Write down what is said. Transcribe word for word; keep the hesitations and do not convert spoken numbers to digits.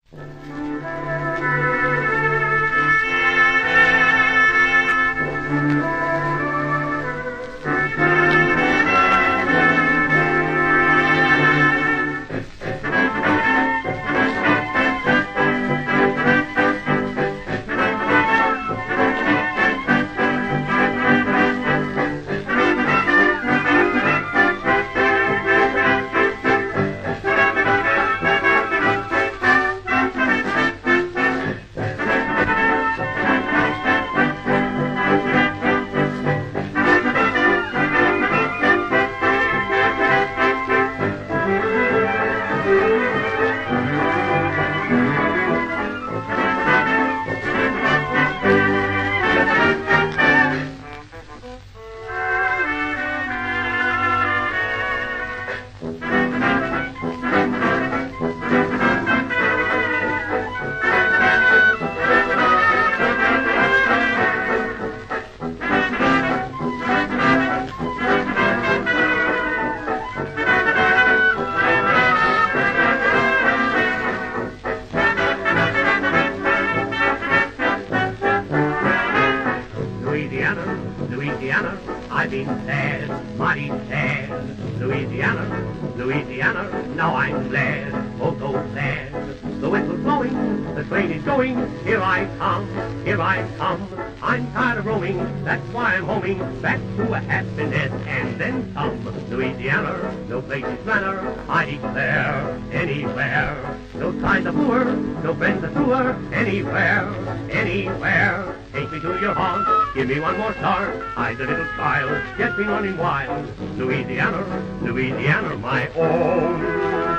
Louisiana, I've been sad, mighty sad. Louisiana, Louisiana, now I'm glad, oh so sad. The whistle's blowing, the train is going, here I come, here I come. I'm tired of roaming, that's why I'm homing back to a happiness and then some. Louisiana, no place is better, I declare, anywhere. No ties are poor, no friends are truer, anywhere, anywhere. Take me to your haunt, give me one more star. I'm the little child, just been running wild. Louisiana, Louisiana, my own.